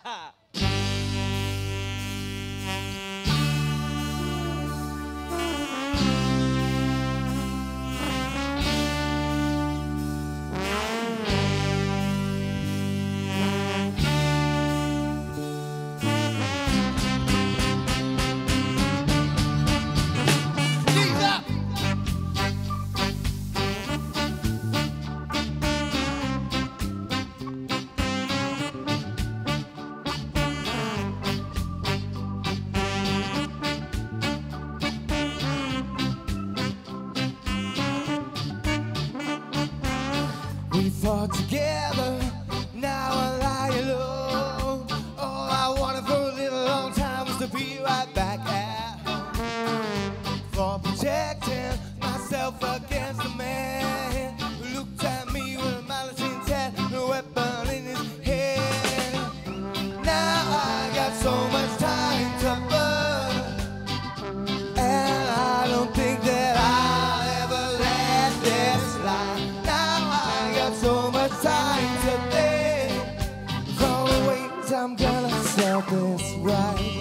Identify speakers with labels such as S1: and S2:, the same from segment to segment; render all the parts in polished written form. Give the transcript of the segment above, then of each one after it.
S1: Together, now I lie alone. All I wanted for a little long time was to be right back at home. For protecting myself against the man who looked at me with a malice intent, a weapon in his hand. Now I got so much time to burn, and I don't think that I'll ever let this lie. So much time to think for the ways I'm gonna set this right.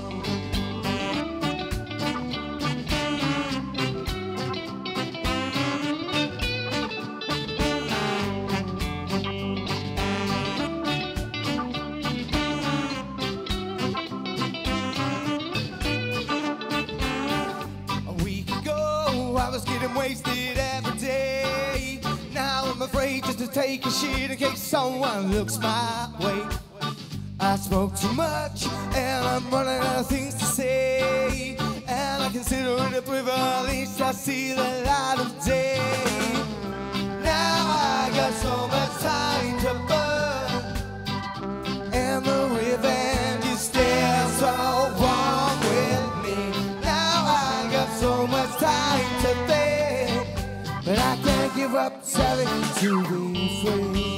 S1: A week ago I was getting wasted every day. Now I'm afraid just to take a shit in case someone looks my way. I spoke too much and I'm running out of things to say, and I consider it a privilege to see the light of day. Now I got so much time to burn, and the revenge is still so warm with me. Now I got so much time to think, but I can't give up selling to be free.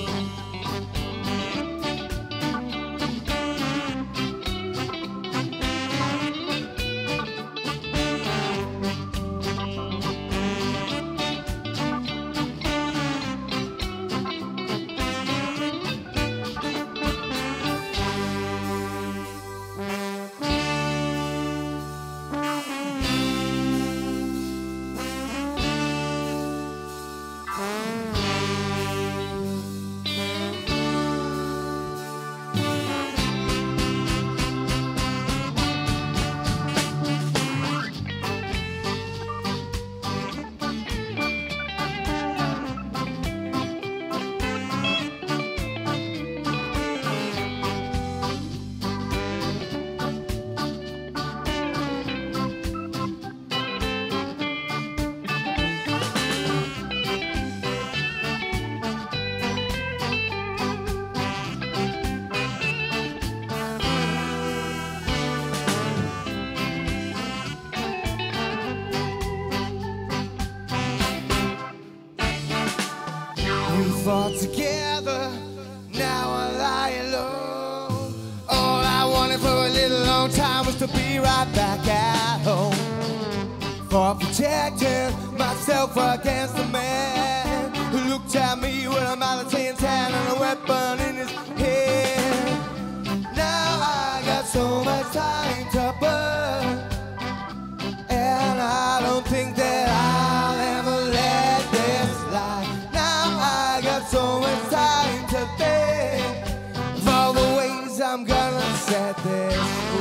S1: Fought together, now I lie alone. All I wanted for a little long time was to be right back at home. For protecting myself against the man who looked at me with a malice intent and a weapon in his hand. Now I got so much time to burn, and I don't think that I'll ever let this lie. So much time to think for the ways I'm gonna set this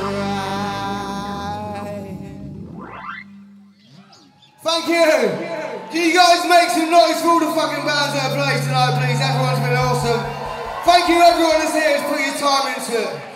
S1: right. Thank you. Can you guys make some noise for all the fucking bands that have played tonight, please? Everyone's been awesome. Thank you, everyone that's here. Put your time into it.